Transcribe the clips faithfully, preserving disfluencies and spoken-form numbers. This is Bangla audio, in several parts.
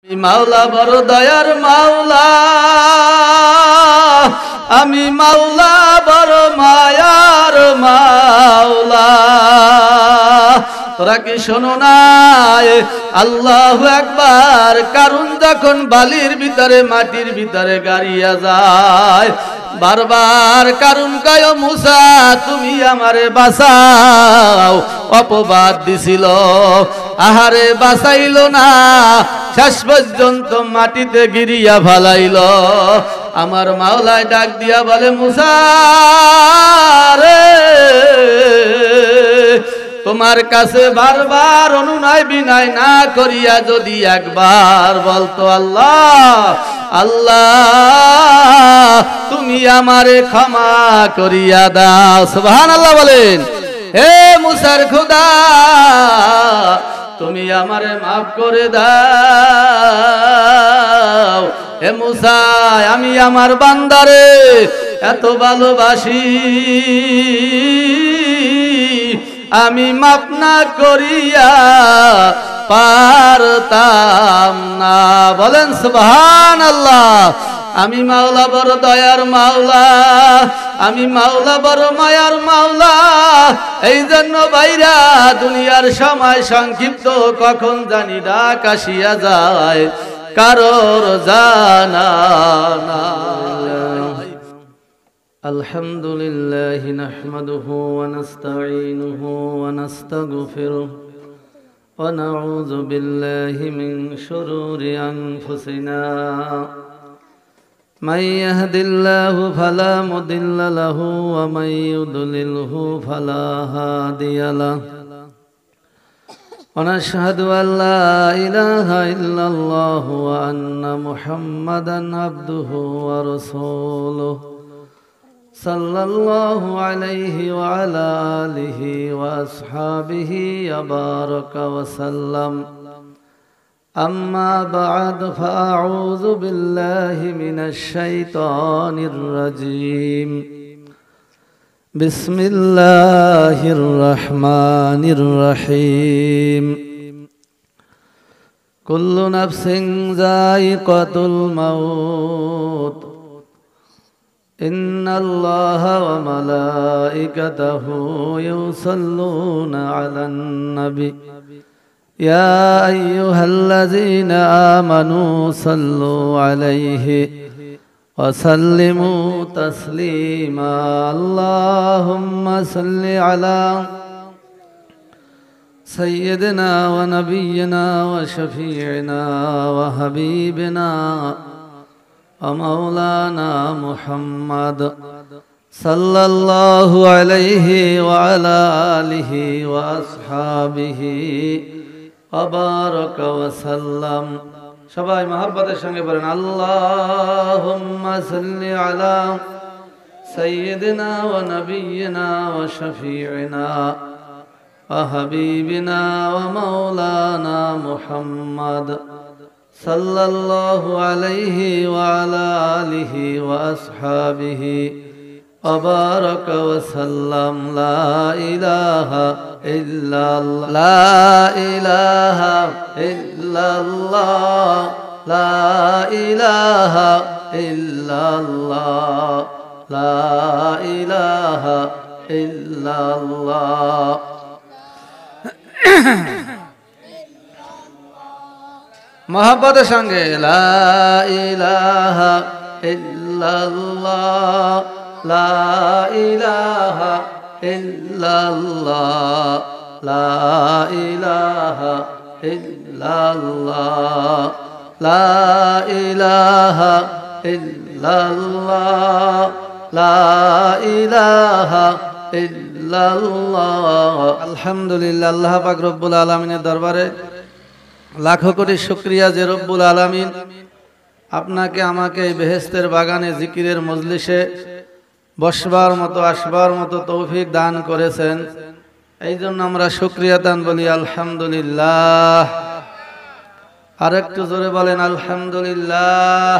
মাওলা বড় দয়ার মাওলা, আমি মাওলা বড় মায়ার মাওলা। তোরা কি শোনো না? আল্লাহু আকবার। কারণ যখন বালির ভিতরে মাটির ভিতরে গাড়িয়া যায়, বারবার কারণ কয় মুসা তুমি আমারে বাঁচাও। অপবাদ দিছিল, আহারে বাঁচাইল না, শেষ পর্যন্ত মাটিতে গিরিয়া ফালাইল। আমার মাওলায় ডাক দিয়া বলে মুসা রে, তোমার কাছে বারবার অনুনয় বিনয় না করিয়া যদি একবার বলতো আল্লাহ আল্লাহ তুমি আমারে ক্ষমা করিয়া দাও। সুবহানাল্লাহ বলেন। হে মুসার খোদা তুমি আমারে মাফ করে দাও। হে মুসা আমি আমার বান্দারে এত ভালোবাসি, আমি মাফ না করিয়া পারতাম না। বলেন সুবহানাল্লাহ। আমি মাওলা বড় দয়ার মাওলা, আমি মাওলা বড় মায়ার মাওলা। এই জন্য ভাইরা দুনিয়ার সময় সংক্ষিপ্ত, কখন জানি ডাক আসিয়া যায় কারোর জানা নাই। আলহামদুলিল্লাহি নাহমাদুহু ওয়া নাস্তাঈনুহু ওয়া নাস্তাগফিরুহু ওয়া নাউযু বিল্লাহি মিন শুরুরি আনফুসিনা। من يهد الله فلا مضل له ومن يضلله فلا هادي له، ونشهد أن لا إله إلا الله وأن محمدا عبده ورسوله صلى الله عليه وعلى آله وأصحابه وبارك وسلم. أما بعد فأعوذ بالله من الشيطان الرجيم. بسم الله الرحمن الرحيم. كل نفس ذائقة الموت، إن الله وملائكته يصلون على النبي يا أيها الذين آمنوا صلوا عليه وسلموا تسليما. اللهم صل على سيدنا ونبينا وشفيعنا وحبيبنا ومولانا محمد صلى الله عليه وعلى آله وأصحابه وبارك وسلم. সবাই মহব্বতের সঙ্গে বলেন আল্লাহুম্মা সাল্লি আলা সাইয়্যিদিনা ওয়া নাবিয়িনা ওয়া শাফিঈনা ওয়া হাবিবিনা ওয়া মাওলানা মুহাম্মদ সাল্লাল্লাহু আলাইহি ওয়া আলা আলিহি ওয়া আসহাবিহি ওয়া বারাকা ওয়া সাল্লাম। লা ইলাহা ইল্লাল্লাহ, লা ইলাহা ইল্লাল্লাহ, লা ইলাহা ইল্লাল্লাহ, লা ইলাহা ইল্লাল্লাহ। মহব্বতের সঙ্গে লা ইলাহা ইল্লাল্লাহ, লা ইলাহা ইল্লাল্লাহ, লা ইলাহা ইল্লাল্লাহ, লা ইলাহা ইল্লাল্লাহ, লা ইলাহা ইল্লাল্লাহ। আলহামদুলিল্লাহ। আল্লাহ পাক রব্বুল আলামিনের দরবারে লাখো কোটি শুকরিয়া যে রব্বুল আলামিন আপনাকে আমাকে এই বেহেশতের বাগানে জিকিরের মজলিসে বসবার মতো আসবার মতো তৌফিক দান করেছেন। এই জন্য আমরা শুকরিয়া দান বলি আলহামদুলিল্লাহ। আর একটু জোরে বলেন আলহামদুলিল্লাহ।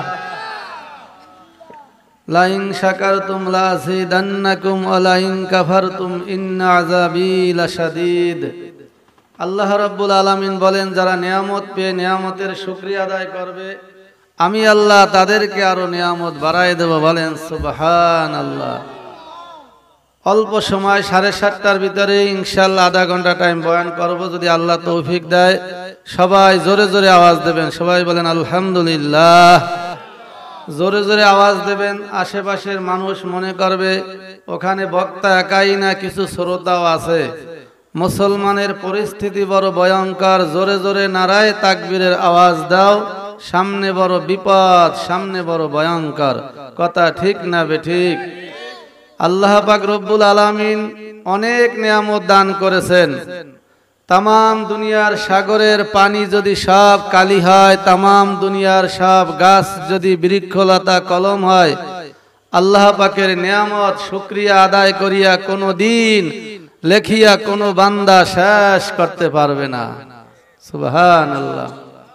লাইন শাকারতুম লাযিদান্নাকুম ওয়া লাইন কাফারতুম ইন্না আযাবি লাশাদীদ। আল্লাহ রাব্বুল আলামিন বলেন, যারা নিয়ামত পেয়ে নিয়ামতের শুকরিয়া আদায় করবে আমি আল্লাহ তাদেরকে আরো নিয়ামত বাড়ায় দেব। বলেন সুবহানাল্লাহ। অল্প সময় সাড়ে সাতটার ভিতরে ইনশাআল্লাহ আধা ঘন্টা টাইম বয়ান করব, যদি আল্লাহ তৌফিক দেয়। সবাই জোরে জোরে আওয়াজ দেবেন, সবাই বলেন আলহামদুলিল্লাহ। জোরে জোরে আওয়াজ দেবেন, আশেপাশের মানুষ মনে করবে ওখানে বক্তা একাই না, কিছু শ্রোতাও আছে। মুসলমানের পরিস্থিতি বড় ভয়ঙ্কর। জোরে জোরে নারায়ে তাকবীরের আওয়াজ দাও, সামনে বড় বিপদ, সামনে বড় ভয়ঙ্কর। কথা ঠিক না বেঠিক? আল্লাহ পাক রব্বুল আলামিন অনেক নিয়ামত দান করেছেন। তামাম দুনিয়ার সাগরের পানি যদি সব কালি হয়, তামাম দুনিয়ার সব গাছ যদি বৃক্ষলতা কলম হয়, আল্লাহ পাকের নিয়ামত শুকরিয়া আদায় করিয়া কোনো দিন লেখিয়া কোনো বান্দা শেষ করতে পারবে না। সুবহানাল্লাহ।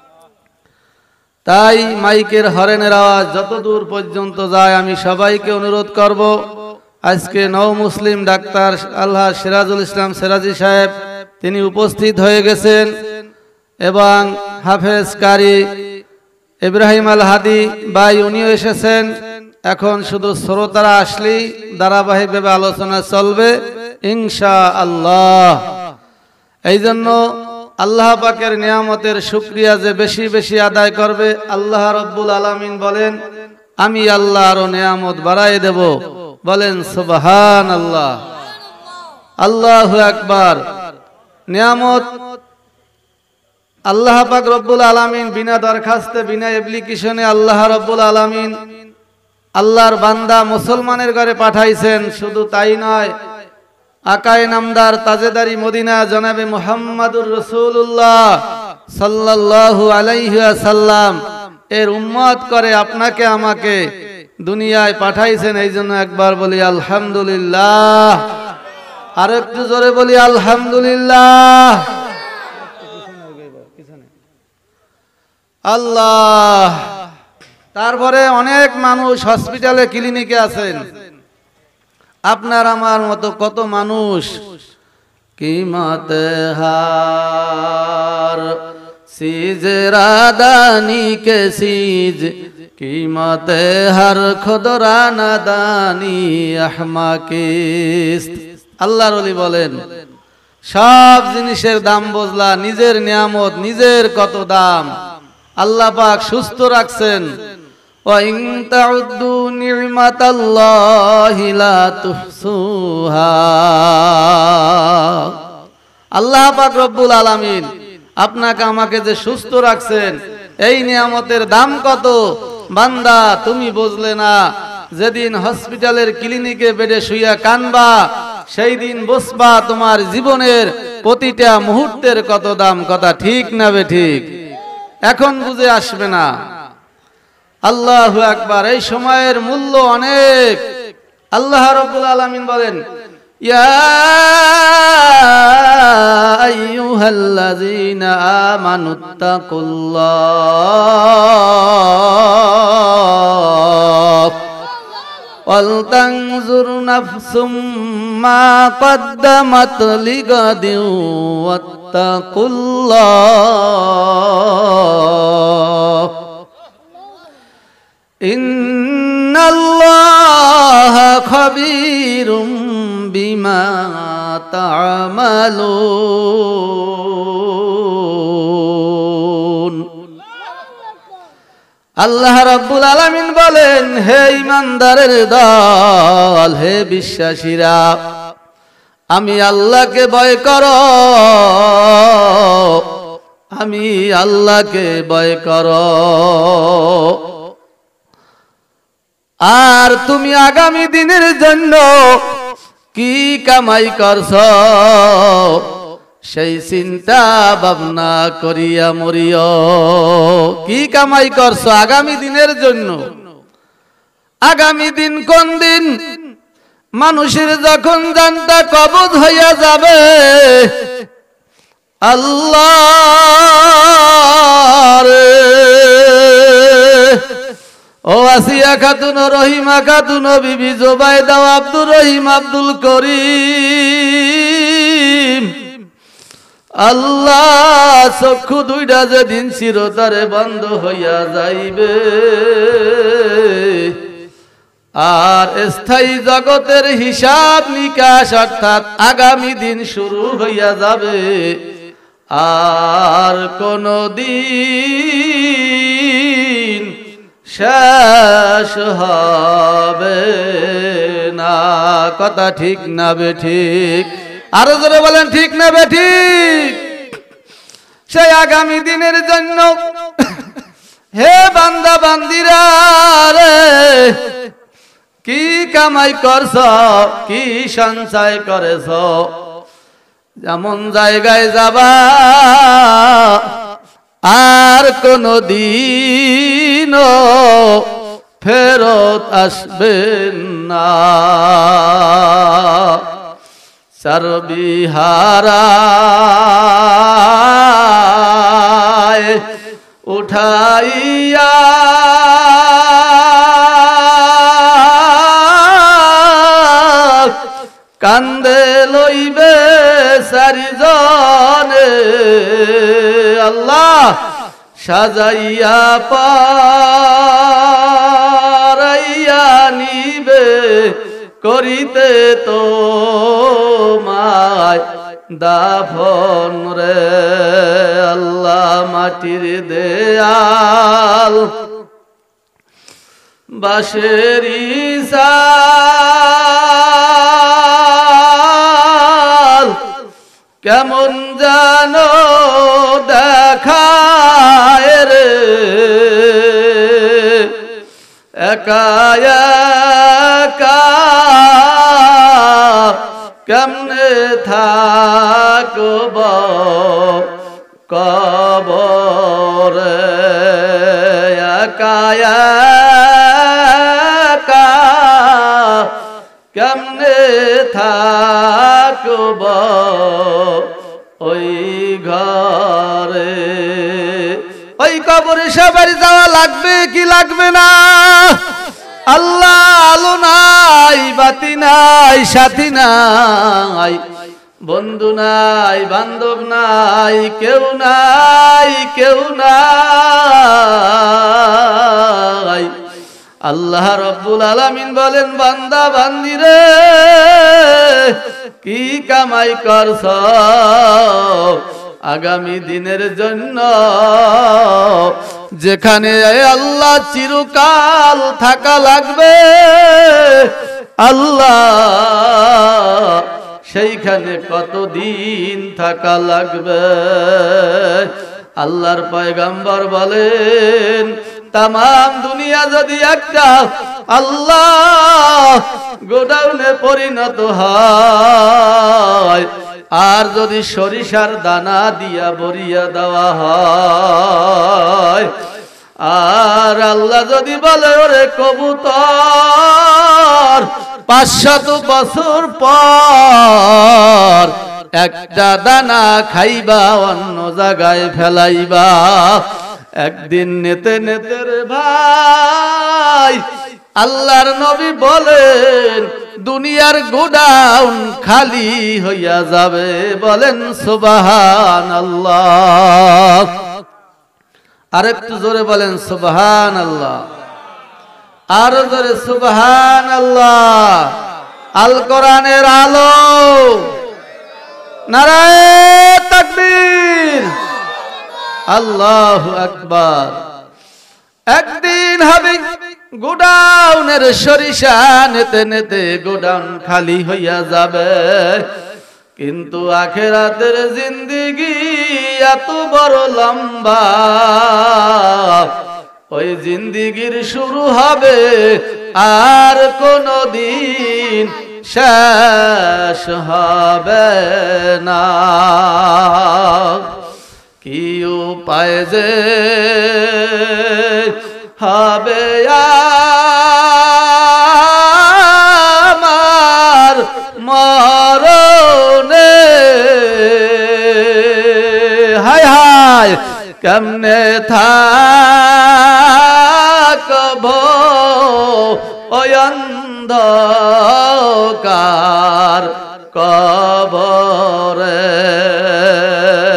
তাই মাইকের হরেনের আওয়াজ যত দূর পর্যন্ত যায়, আমি সবাইকে অনুরোধ করব, আজকে নও মুসলিম ডাক্তার আল্লাহ সিরাজুল ইসলাম সিরাজি সাহেব তিনি উপস্থিত হয়ে গেছেন, এবং হাফেজ কারি ইব্রাহিম আল হাদি ভাই উনিও এসেছেন। এখন শুধু শ্রোতারা আসলেই ধারাবাহিকভাবে আলোচনা চলবে ইনশাআল্লাহ। এই জন্য আল্লাহ পাকের নিয়ামতের শুকরিয়া যে বেশি বেশি আদায় করবে, আল্লাহ রাব্বুল আলামিন বলেন আমি আল্লাহ আরো নিয়ামত বাড়ায় দেব। বলেন সুবহানাল্লাহ, আল্লাহু আকবার। নিয়ামত আল্লাহ পাক রব্বুল আলামিন বিনা দরখাস্তে বিনা অ্যাপ্লিকেশনে আল্লাহ রাব্বুল আলামিন আল্লাহর বান্দা মুসলমানের ঘরে পাঠাইছেন। শুধু তাই নয়, আকায়ে নামদার তাজেদারি মদিনা জনাবে মুহাম্মাদুর রাসূলুল্লাহ সাল্লাল্লাহু আলাইহি ওয়াসাল্লাম এর উম্মত করে আপনাকে আমাকে দুনিয়ায় পাঠাইছেন। এই জন্য একবার বলি আলহামদুলিল্লাহ, আর একটু জোরে বলি আলহামদুলিল্লাহ। আল্লাহ। তারপরে অনেক মানুষ হসপিটালে ক্লিনিকে আছেন, আপনার আমার মতো কত মানুষ। কিমত হার সিজ রাদানি কে সিজ, কিমত হর খুদরা নাদানি আহমাকিস্ত। আল্লাহর ওলি বলেন, সব জিনিসের দাম বুঝলা, নিজের নিয়ামত নিজের কত দাম। আল্লাহ পাক সুস্থ রাখছেন। ওয়া ইন তাউদ্দু নি'মাতাল্লাহি লা তুহসুহা। আল্লাহ পাক রব্বুল আলামিন আপনাকে আমাকে যে সুস্থ রাখছেন, এই নিয়ামতের দাম কত বান্দা তুমি বুঝলে না। যেদিন হসপিটালের ক্লিনিকে বেডে শুইয়া কানবা, সেই দিন বুঝবা তোমার জীবনের প্রতিটা মুহূর্তের কত দাম। কথা ঠিক না বেঠিক? এখন বুঝে আসবে না। আল্লাহু আকবার। এই সময়ের মূল্য অনেক। আল্লাহ রাব্বুল আলামিন বলেন, ইয়া আইয়ুহাল্লাযীনা আমানুত্তাকুল্লাহ ওয়াল তানজুর নাফসুম মা কদ্দামাত লিগাদিন ওয়াত্তাকুল্লাহ ইন্নাল্লাহা খাবীরুম বিমা তা'মালুন। আল্লাহ রাব্বুল আলামিন বলেন, হে ঈমানদারের দল, হে বিশ্বাসীরা, আমি আল্লাহকে ভয় করো, আমি আল্লাহকে ভয় করো। আর তুমি আগামী দিনের জন্য কি কামাই করছো, সেই চিন্তা ভাবনা করিয়া মরিও। কি কামাই করছো আগামী দিনের জন্য? আগামী দিন কোন দিন? মানুষের যখন জানটা কবজ হইয়া যাবে, আল্লাহ রে। ও আসিয়া খাতুন, রহিমা খাতুন, বিবি জোবাইদা, আব্দুর রহিম, আব্দুল করিম, আল্লাহ চক্ষু দুইটা যেদিন চিরতরে বন্ধ হইয়া যাইবে আর স্থায়ী জগতের হিসাব নিকাশ অর্থাৎ আগামী দিন শুরু হইয়া যাবে আর কোনো দিন শেষ হবে না। কথা ঠিক না বেঠিক? আরো জোরে বলেন ঠিক না বেঠিক? সেই আগামী দিনের জন্য হে বান্দা বান্দিরা রে, কি কামাই করছ, কি সঞ্চয় করেছ, যেমন জায়গায় যাবা আর কোনো দিন ফেরত আসবেন না। সর্বিহারায় উঠাইয়া কান্দে লইবে চারিজনে, আল্লাহ সাজাইয়া পারাইয়া নিবে করিতে তো মায় দাফন রে। আল্লাহ মাটির দেয়াল বাঁশেরি চাল কেমন জানো দেখায় রে, একা একা কেমনে থাকব কবরে, একা একা কেমনে থাকব ওই ঘরে। ওই কবরে সবার যাওয়া লাগবে কি লাগবে না? আল্লাহ আলো নাই, বাতি নাই, সাথী নাই, বন্ধু নাই, বান্ধব নাই, কেউ নাই, কেউ নাই। আল্লাহ রব্বুল আলামিন বলেন, বান্দা বান্দিরে কি কামাই করছ আগামী দিনের জন্য, যেখানে আল্লাহ চিরকাল থাকা লাগবে আল্লাহ সেইখানে কতদিন থাকা লাগবে। আল্লাহর পয়গম্বর বলেন, তামাম দুনিয়া যদি একটা আল্লাহ গোডাউনে পরিণত হয় আর যদি সরিষার দানা দিয়া ভরিয়া দেওয়া হয় আর আল্লাহ যদি বলে, ওরে কবুতর পাঁচশত বছর পর একটা দানা খাইবা অন্য জায়গায় ফেলাইবা, একদিন নেতে নেতে রে ভাই আল্লাহর নবী বলেন দুনিয়ার গোডাউন খালি হইয়া যাবে। বলেন সুবহানাল্লাহ। আরেকটু জোরে বলেন সুবহানাল্লাহ, আরো জোরে সুবহানাল্লাহ। আল কোরআনের আলো, নারায়ে তাকবীর, আল্লাহু আকবার। একদিন হবে গোডাউনের সরিষা নেতে নেতে গোডাউন খালি হইয়া যাবে, কিন্তু আখিরাতের জিন্দেগি এত বড় লম্বা, ওই জিন্দেগির শুরু হবে আর কোনো দিন শেষ হবে না। কি উপায় যে হবে আমার মরণে, হায় হায় কেমনে থাকব ওই অন্ধকার কবরে।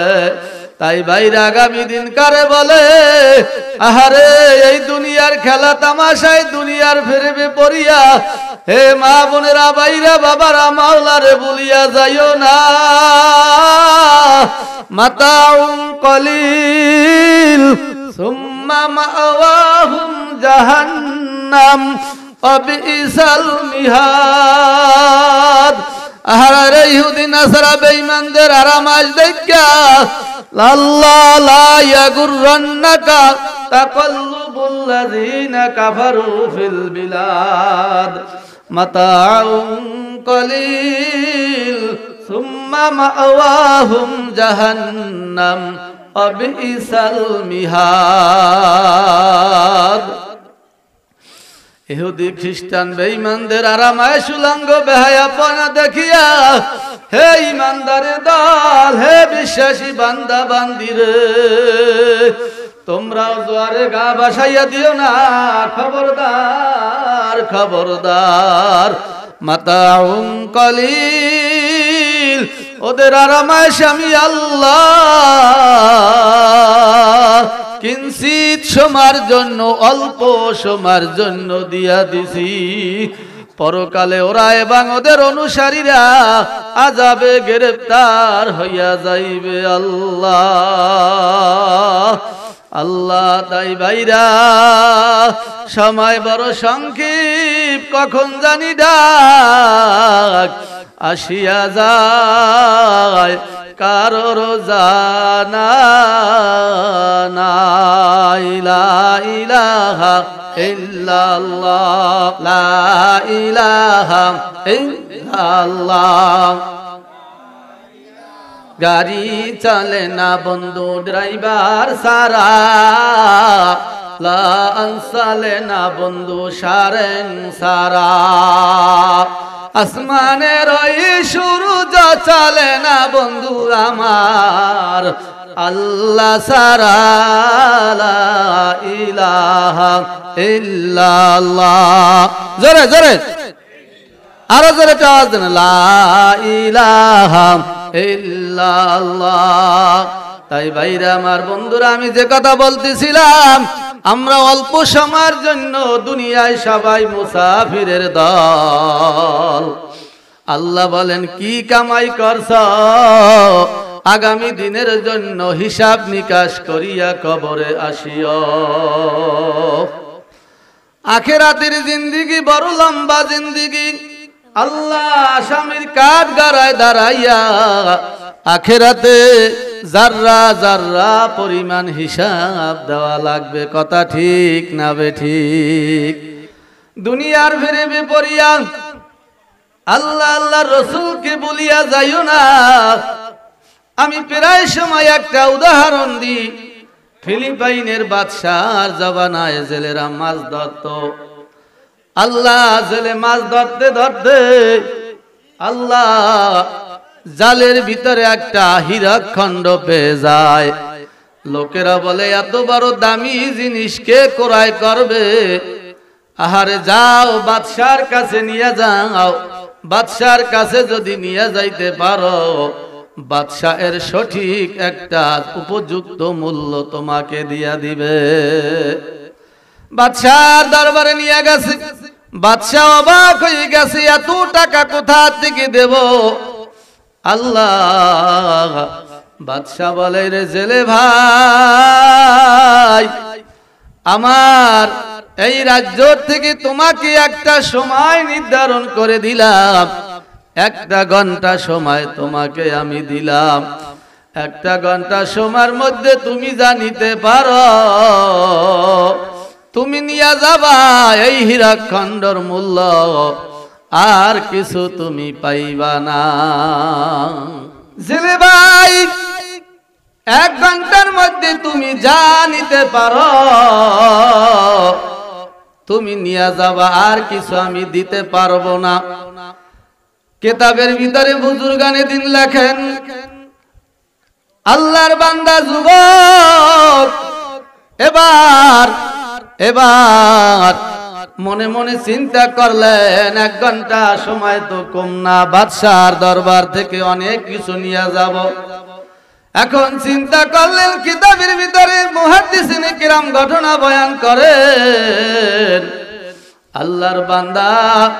তাই ভাইরা আগামী দিন কারে বলে আহারে এই দুনিয়ার খেলা তামাশায় দুনিয়ার ফেরবে পড়িয়া হে মা বোনেরা ভাইরা বাবারা মাওলারে ভুলিয়া যাইও না মাতাউন কলিল সুম্মা মাওয়াহুম জাহান্নাম অবিসাল মিহাদ আহারে ইহুদি নাসারা বেঈমানদের আরামাজ দেখা আল্লাহ লা ইয়াগুররান্নাকা তাকাল্লুবুল লাযিনা কাফারু ফিল বিলাদ মাতাউন কলিল সুম্মা মাওয়াহুম জাহান্নাম অবিসাল মিহাদ ইহুদি খ্রিস্টান বেঈমানদের আরামায় সুলাঙ্গ বেহায়াপনা দেখিয়া হে ইমানদারের দল হে বিশ্বাসী বান্দা বান্দিরে তোমরাও জোয়ারে গা বাসাইয়া দিও না খবরদার খবরদার মাতাউন কলিল ওদের আরামায় আমি আল্লাহ কিঞ্চিত সময়ের জন্য অল্প সময়ের জন্য দিয়া দিছি পরকালে ওরা এবং ওদের অনুসারীরা আযাবে গ্রেফতার হইয়া যাইবে আল্লাহ আল্লাহ তাই ভাইরা সময় বড় সংক্ষিপ্ত কখন জানি ডাক আসিয়া যায় কারোর জানা নাই লা ইলাহা ইল্লাল্লাহ লা ইলাহা ইল্লাল্লাহ গাড়ি চলে না বন্ধু ড্রাইভার সারা লা চলে না বন্ধু সারেন সারা আসমানের ওই সূরজ চলে না বন্ধু আমার আল্লাহ সারা লা ইলাহা ইল্লাল্লাহ জোরে জোরে আরো জোরে আওয়াজ দেন লা ইলাহা ইল্লাল্লাহ তাই ভাইরা আমার বন্ধুরা আমি যে কথা বলতেছিলাম আমরা অল্প সময়ের জন্য দুনিয়ায় সবাই মুসাফিরের দল আল্লাহ বলেন কি কামাই করছ আগামী দিনের জন্য হিসাব নিকাশ করিয়া কবরে আসিও আখিরাতের জিন্দেগি বড় লম্বা জিন্দেগি আল্লাহ আসামির কাঠ গড়ায় দাঁড়াইয়া আখিরাতে জাররা জাররা পরিমাণ হিসাব দেওয়া লাগবে কথা ঠিক না বেঠিক দুনিয়ার ফিরে পড়িয়া আল্লাহ আল্লাহ রসুলকে বলিয়া যাইও না আমি প্রায় সময় একটা উদাহরণ দিই ফিলিপাইনের বাদশার জবানায় জেলেরা মাছ ধরত আল্লাহ জেলে মাছ ধরতে ধরতে আল্লাহ জালের ভিতরে একটা হীরার খণ্ড পেয়ে যায় লোকেরা বলে এত বড় দামি জিনিস কে ক্রয় করবে আহারে যাও বাদশার কাছে নিয়ে যাও বাদশার কাছে যদি নিয়ে যাইতে পারো বাদশা এর সঠিক একটা উপযুক্ত মূল্য তোমাকে দিয়া দিবে বাদশার দরবারে নিয়ে গেছে বাদশা অবাক হয়ে গেছে এত টাকা কোথা থেকে দেব আল্লাহ বাদশা বলে রে জেলে ভাই আমার এই রাজ্য থেকে তোমাকে একটা সময় নির্ধারণ করে দিলাম একটা ঘন্টা সময় তোমাকে আমি দিলাম একটা ঘন্টা সময়ের মধ্যে তুমি জানিতে পারো তুমি নিয়ে যাবা এই হীরাখণ্ডর মূল্য আর কিছু তুমি পাইবা না জেলে ভাই এক ঘন্টার মধ্যে তুমি জানিতে পারো তুমি নিয়ে যাবা আর কিছু আমি দিতে পারবো না কিতাবের ভিতরে বুজুর্গানে দিন লেখেন আল্লাহর বান্দা যুবক এবার এবার মনে মনে চিন্তা করলেন এক ঘন্টা সময় তো কম না বাদশার দরবার থেকে অনেক কিছু নিয়ে যাব এখন চিন্তা করলেন কিতাবের ভিতরে মুহাদ্দিসিনে কিরাম ঘটনা বয়ান করেন আল্লাহর বান্দা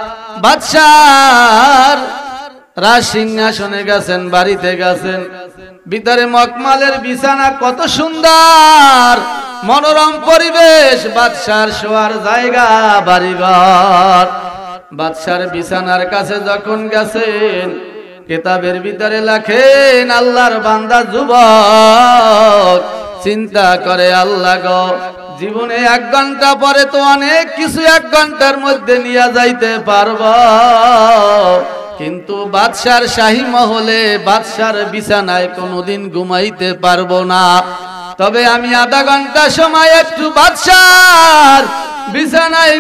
বাদশার রাজ সিংহাসনে গেছেন, বাড়িতে গেছেন, ভিতরে মকমালের বিছানা, কত সুন্দর মনোরম পরিবেশ, বাদশার শোয়ার জায়গা, বাড়িঘর। বাদশার বিছানার কাছে যখন গেছেন কিতাবের ভিতরে লেখেন আল্লাহর বান্দা যুবক চিন্তা করে, আল্লাহ গো জীবনে এক ঘন্টা পরে তো অনেক কিছু এক ঘন্টার মধ্যে নিয়ে যাইতে পারবো, কিন্তু বাদশার শাহী মহলে বাদশার বিছানায় কোনোদিন ঘুমাইতে পারবো না। তবে আমি আধা ঘন্টা সময় একটু বাদশার বিছানায়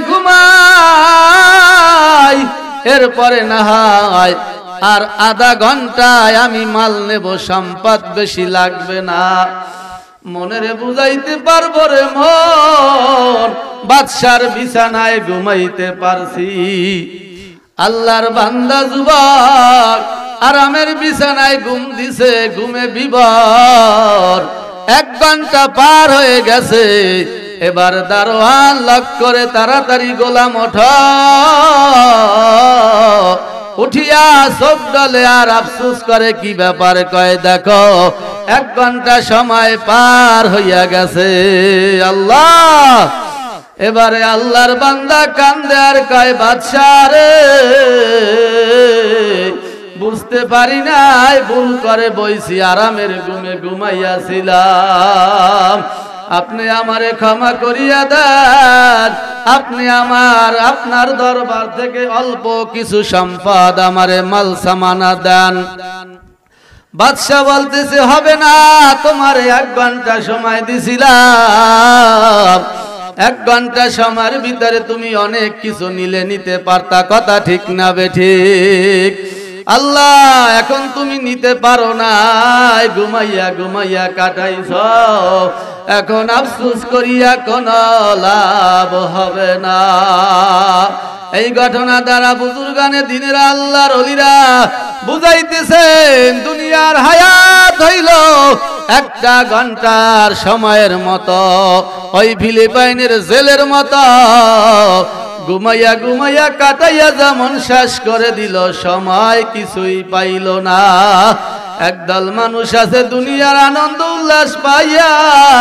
ঘুমাই, এরপরে না হয় আর আধা ঘন্টায় আমি মাল নেব, সম্পদ বেশি লাগবে না। মনেরে বুঝাইতে পারবো রে মন, বাদশার বিছানায় ঘুমাইতে পারছি। আল্লাহর বান্দা যুবক আরামের বিছানায় ঘুম দিছে, ঘুমে বিভোর। এক ঘন্টা পার হয়ে গেছে, এবার দারোয়ান লক করে তাড়াতাড়ি গোলাম ওঠো, উঠিয়া চোখ ডলে আর আফসোস করে, কি ব্যাপার? কয় দেখো এক ঘন্টা সময় পার হইয়া গেছে। আল্লাহ, এবারে আল্লাহর বান্দা কান্দে আর কয় বাদশা রে বুঝতে পারি নাই, ভুল করে বইছি, আরামের ঘুমে ঘুমাইয়াছিলাম, আপনি আমারে ক্ষমা করিয়া দেন, আপনি আমার আপনার দরবার থেকে অল্প কিছু সম্পদ আমারে মাল সামানা দেন। বাদশা বলতেছে হবে না, তোমার এক ঘন্টা সময় দিছিলাম, এক ঘন্টা সময়ের ভিতরে তুমি অনেক কিছু নিলে নিতে পারতা, কথা ঠিক না বেঠিক? আল্লাহ এখন তুমি নিতে পারো না, ঘুমাইয়া ঘুমাইয়া কাটাইছ, এখন আফসোস করিয়া কোন লাভ হবে না। এই ঘটনা দ্বারা বুজুর্গানে দিনের আল্লাহর ওলিরা বুঝাইতেছেন দুনিয়ার হায়াত হইল একটা ঘন্টার সময়ের মতো, ওই ফিলিপাইনের জেলের মতো, ঘুমাইয়া ঘুমাইয়া কাটাইয়া যেমন শেষ করে দিল, সময় কিছুই পাইল না। একদল মানুষ আছে দুনিয়ার আনন্দ উল্লাস পাইয়া,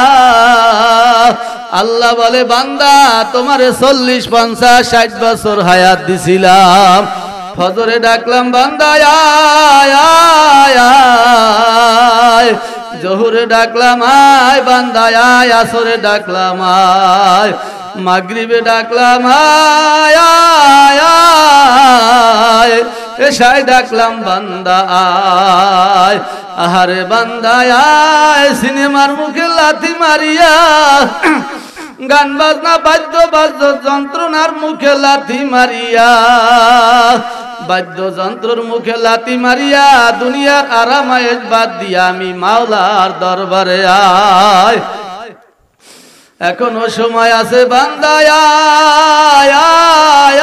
আল্লাহ বলে বান্দা তোমারে চল্লিশ পঞ্চাশ ষাট বছর হায়াত দিছিলাম, ফজরে ডাকলাম বান্দা আয় আয় আয়, জোহরে ডাকলাম আয় বান্দা আয়, আসরে ডাকলাম আয়, মাগরিবে ডাকলাম আয় আয় আয়, এশায় ডাকলাম বান্দা আয়, আহারে বান্দা আয়, সিনেমার মুখে লাথি মারিয়া, গান বাজনা বাদ্য বাদ্য যন্ত্রণার মুখে লাথি মারিয়া, বাদ্য যন্ত্রর মুখে লাথি মারিয়া, দুনিয়ার আরামায়েশ বাদ দিয়া আমি মাওলার দরবারে আয়। এখনো সময় আছে বান্দা আয় আয়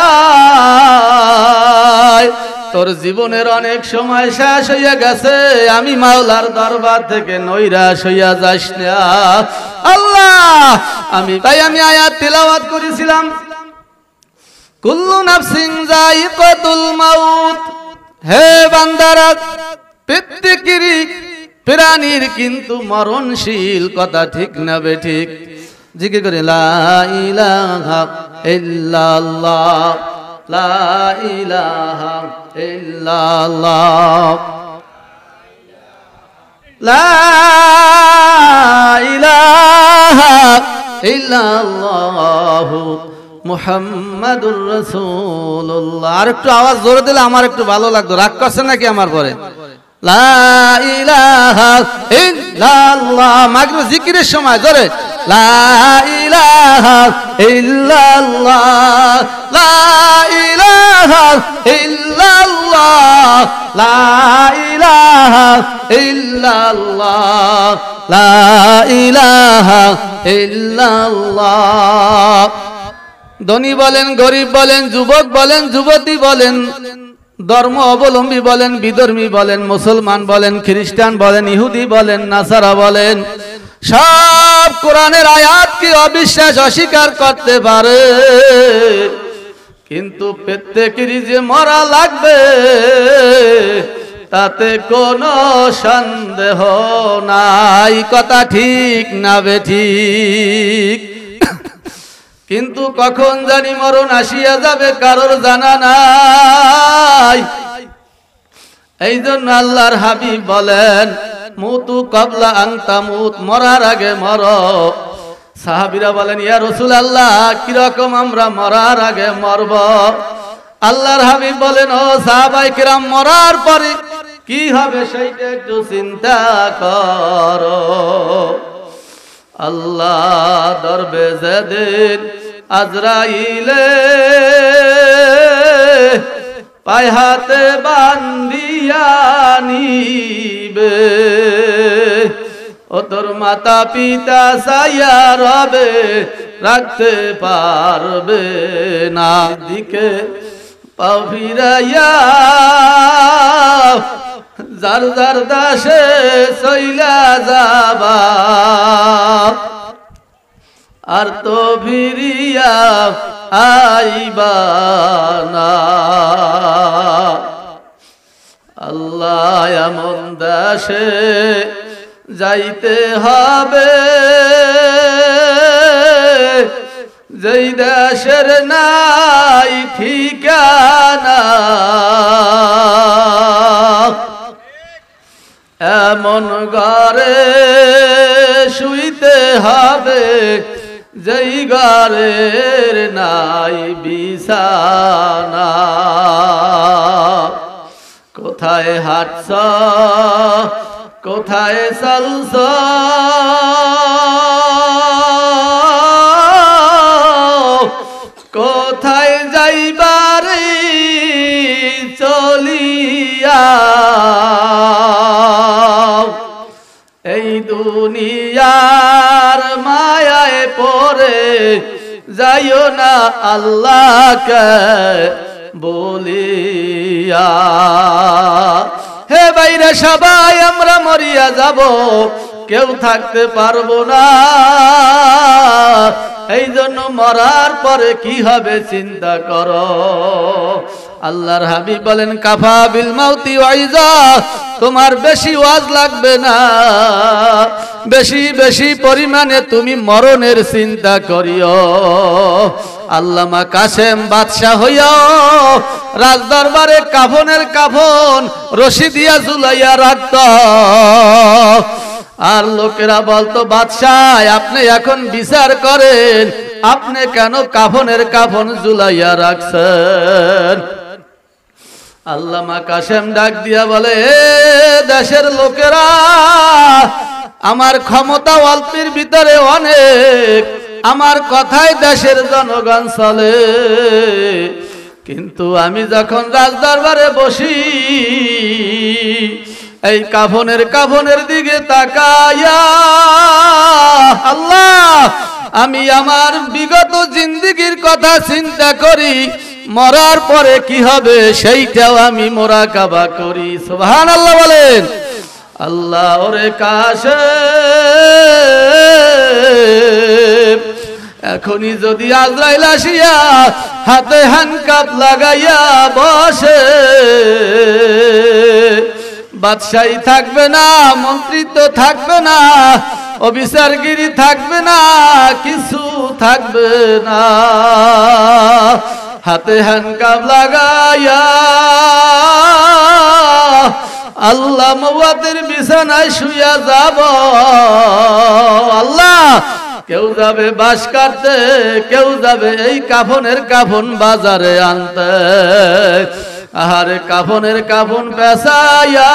আয়, তোর জীবনের অনেক সময় শেষ হইয়া গেছে, আমি মাওলার দরবার থেকে নৈরাশ হইয়া যাস না। আল্লাহ আমি তাই আমি আয়াত তিলাওয়াত করেছিলাম, কুল্লু নাফসিন যায়িকাতুল মাউত, হে বান্দারা প্রত্যেকেরই প্রাণীর কিন্তু মরণশীল, কথা ঠিক না বেঠিক? জিকির করে লা ইলাহা ইল্লাল্লাহ, লা ইলাহা ইল্লাল্লাহ, লা ইলাহা ইল্লাল্লাহ মুহাম্মাদুর রাসূলুল্লাহ। আর একটু আওয়াজ জোরে দিলে আমার একটু ভালো লাগতো। রাগ করছেন নাকি আমার পরে? লা ইলাহা ইল্লাল্লাহ, মাগরিব জিকিরের সময় জোরে লা ইলাহা ইল্লাল্লাহ, লা ইলাহা ইল্লাল্লাহ, লা ইলাহা ইল্লাল্লাহ, লা ইলাহা ইল্লাল্লাহ। ধনী বলেন, গরিব বলেন, যুবক বলেন, যুবতী বলেন, ধর্ম অবলম্বী বলেন, বিধর্মী বলেন, মুসলমান বলেন, খ্রিস্টান বলেন, ইহুদি বলেন, নাসারা বলেন, সব কোরআনের আয়াতকে অবিশ্বাস অস্বীকার করতে পারে, কিন্তু প্রত্যেকেরই যে মরা লাগবে তাতে কোনো সন্দেহ নাই। কথা ঠিক না বেঠিক? কিন্তু কখন জানি মরণ আসিয়া যাবে কারোর জানা নাই। এই জন্য আল্লাহর হাবিব বলেন, মুতু কবলা আন তামুত, মরার আগে মর। সাহাবীরা বলেন, ইয়া রাসূলুল্লাহ, কিরকম আমরা মরার আগে মরব? আল্লাহর হাবিব বলেন, ও সাহাবায়ে কিরাম, মরার পরে কি হবে সেইটা একটু চিন্তা করো। আল্লাহ দরবে যেদিন আজরাইলে পায়ে হাতে বান্ধিয়া নিবে, ও তোর মাতা পিতা ছায়া রবে রাখতে পারবে না, দিকে পাও ফিরাইয়া যার যার দাসে চইলা যাবা, আর তো ফিরিয়া আইবা না। আল্লাহ এমন দাসে যাইতে হবে যেই দেশের নাই ঠিকানা, এমন ঘরে শুইতে হবে যেই ঘরের নাই বিছানা। কোথায় হাঁটছ, কোথায় চলছ, কোথায় যাইবারে চলিয়া, এই দুনিয়ার মায়ায় পড়ে যাইও না আল্লাহকে বলিয়া। হে বাইরে সবাই আমরা মরিয়া যাব, কেউ থাকতে পারবো না। এই জন্য মরার পরে কি হবে চিন্তা করো। আল্লাহর হাবিব বলেন, কাফা বিল মাউতি ওয়াইজা, তোমার বেশি ওয়াজ লাগবে না, বেশি বেশি পরিমাণে তুমি মরণের চিন্তা করিও। আল্লামা কাসেম বাদশাহ হইয়াও রাজ দরবারে কাফনের কাফন রশি দিয়া ঝুলাইয়া রাখত, আর লোকেরা বলতো, বাদশাহ আপনি এখন বিচার করেন, আপনি কেন কাফনের কাফন ঝুলাইয়া রাখছেন? আল্লামা কাসেম ডাক দিয়া বলে, এ দেশের লোকেরা, আমার ক্ষমতা অল্পের ভিতরে অনেক, আমার কথায় দেশের জনগণ চলে, কিন্তু আমি যখন রাজ দরবারে বসি এই কাফনের কাফনের দিকে তাকায়া, আল্লাহ আমি আমার বিগত জিন্দেগীর কথা চিন্তা করি, মরার পরে কি হবে সেইটাও আমি মোরাকাবা করি। সুবহানাল্লাহ বলেন। আল্লাহ ওরে কাসেম, এখনই যদি আজরাইল আসিয়া হাতে হ্যান্ডকাপ লাগাইয়া বসে, বাদশাহী থাকবে না, মন্ত্রিত্ব থাকবে না, অফিসারগিরি থাকবে না, কিছু থাকবে না, হাতে হ্যান্ডকাপ লাগাইয়া আল্লাহ মওয়াতের বিছানায় শুইয়া যাব। আল্লাহ কেউ যাবে বাঁশ কাটতে, কেউ যাবে এই কাফনের কাফন বাজারে আনতে, আহারে কাফনের কাফন পেছাইয়া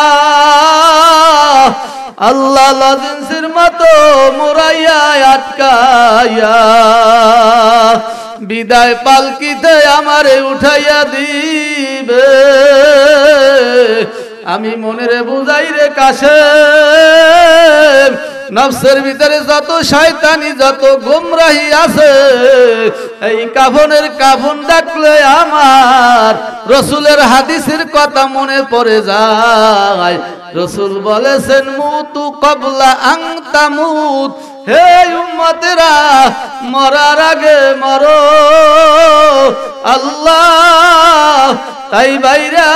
আল্লাহ লজেন্সের মতো মোরাইয়া আটকাইয়া বিদায় পালকিতে আমারে উঠাইয়া দিবে। আমি মনেরে বুঝাই রে কাসেম, নফসের ভিতরে যত শয়তানি যত গুমরাহি আছে এই কাফনের কাফন ডাকলে আমার রসুলের হাদিসের কথা মনে পড়ে যায়। রসুল বলেছেন মুতু কবলা আং তামুত, হে উম্মতেরা মরার আগে মরো। আল্লাহ তাই বাইরা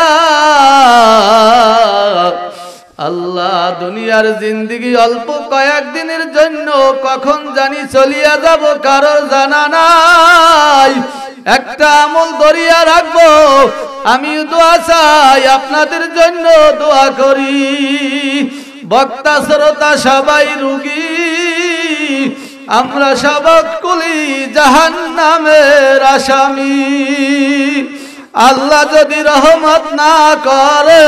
আল্লাহ দুনিয়ার জিন্দেগি অল্প কয়েকদিনের জন্য, কখন জানি চলিয়া যাব কারোর জানা নাই। একটা আমল ধরিয়া রাখবো, আমি দোয়া চাই আপনাদের জন্য দোয়া করি। বক্তা শ্রোতা সবাই রুগী, আমরা সকলেই জাহান্নামের আসামি। আল্লাহ যদি রহমত না করে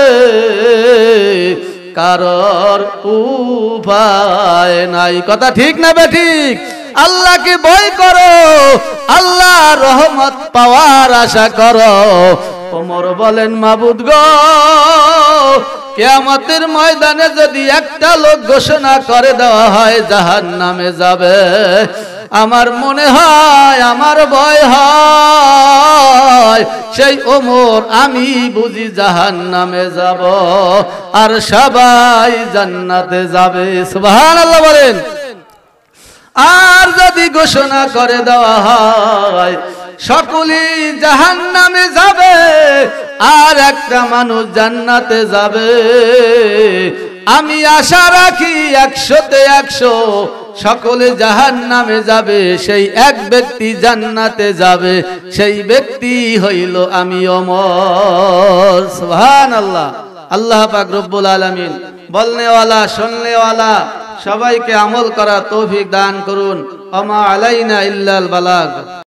কারোর উপায় নাই। কথা ঠিক না বেঠিক? আল্লাহকে ভয় করো, আল্লাহ রহমত পাওয়ার আশা করো। ওমর বলেন মাবুদ গো, কিয়ামতের ময়দানে যদি একটা লোক ঘোষণা করে দেওয়া হয় জাহান্নামে যাবে, আমার মনে হয়, আমার ভয় হয় সেই ওমর আমি বুঝি জাহান্নামে যাব আর সবাই জান্নাতে যাবে। সুবহানাল্লাহ বলেন। আর যদি ঘোষণা করে দেওয়া হয় সকলেই জাহান্নামে যাবে আর একটা মানুষ জান্নাতে যাবে, আমি আশা রাখি একশোতে একশো সকলে জাহান্নামে যাবে, সেই এক ব্যক্তি জান্নাতে যাবে, সেই ব্যক্তি হইল আমি ওমর। সুবহানাল্লাহ। আল্লাহ পাক রব্বুল আলামিন বলনে ওয়ালা শুননে ওয়ালা সবাইকে আমল করা তৌফিক দান করুন। ওমা আলাইনা ইল্লাল বালাগ।